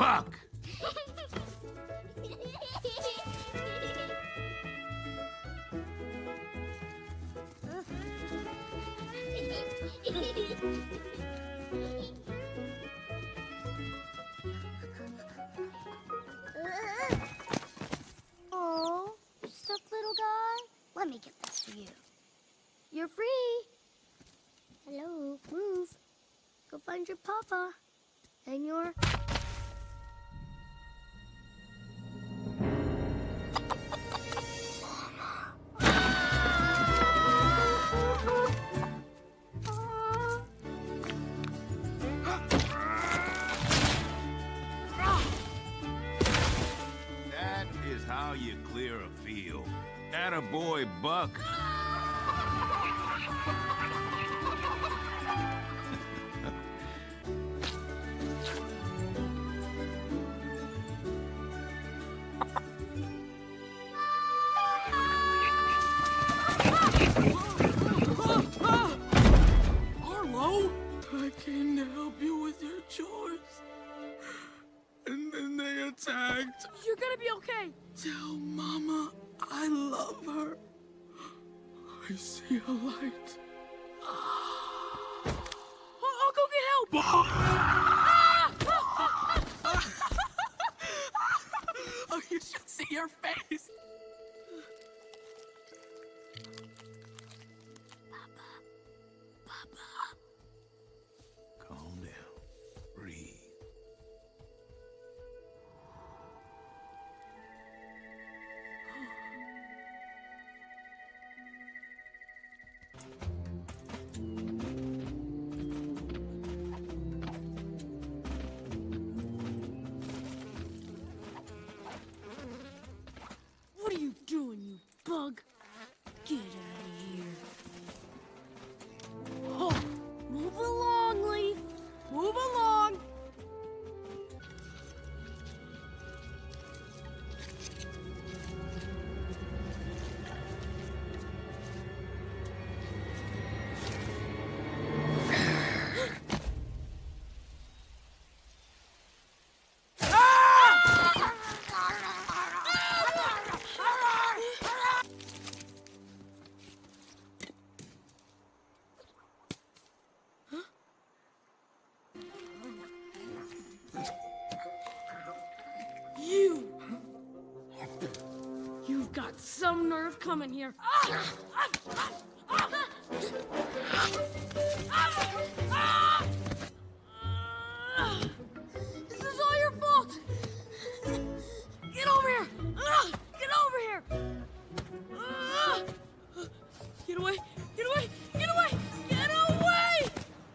Buck! Oh, stuffed little guy. Let me get this for you. You're free. Hello, move. Go find your papa and your... That is how you clear a field. Attaboy, Buck. Arlo, I came to help you with your chores. And then they attacked. You're gonna be okay. Tell Mama I love her. I see a light. I'll go get help. Oh, you should see your face. Calm down. Breathe. What are you doing, you bug? Get out of here. Oh, move along, Leaf. Move along. You've got some nerve coming here. This is all your fault. Get over here. Get over here. Get away. Get away. Get away. Get away.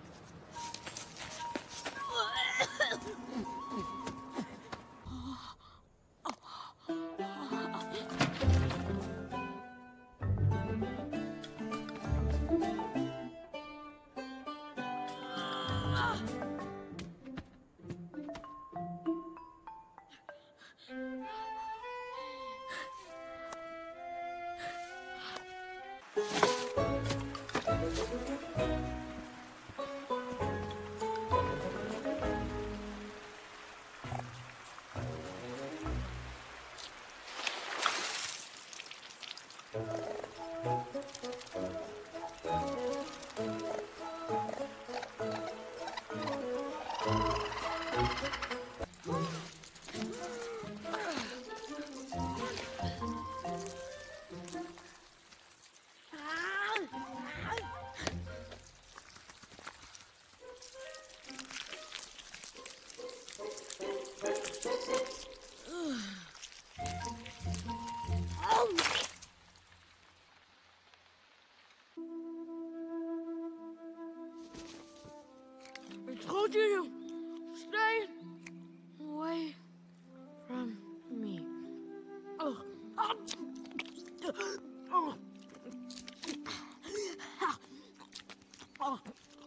I told you to stay away from me. Oh. Oh. Oh. Oh.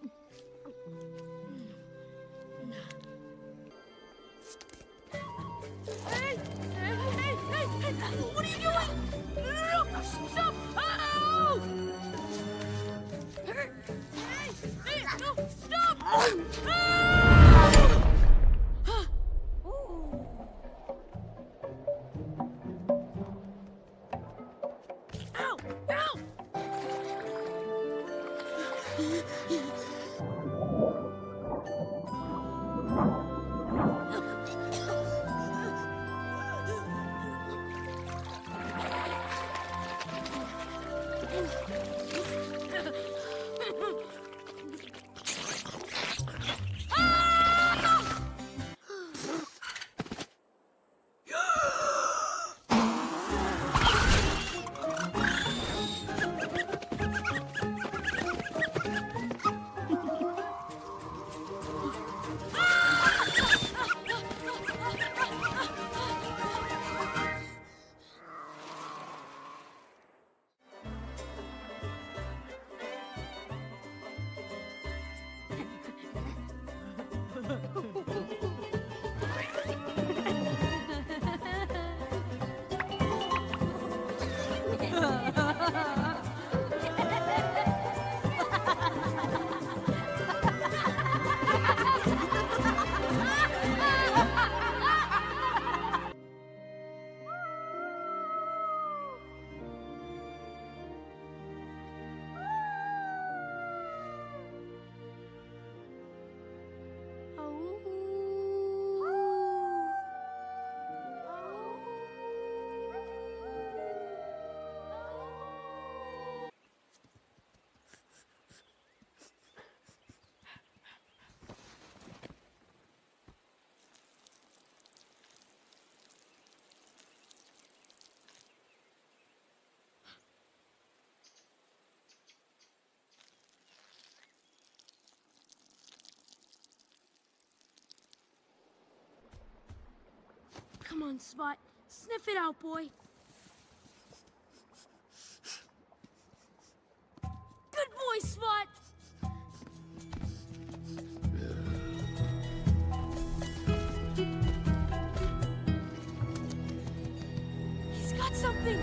Hey! Hey! Hey! Hey! Hey! What are you doing? No! Stop! Oh! Hey! Hey! No! Stop! Oh! Come on, Spot. Sniff it out, boy. Good boy, Spot. He's got something.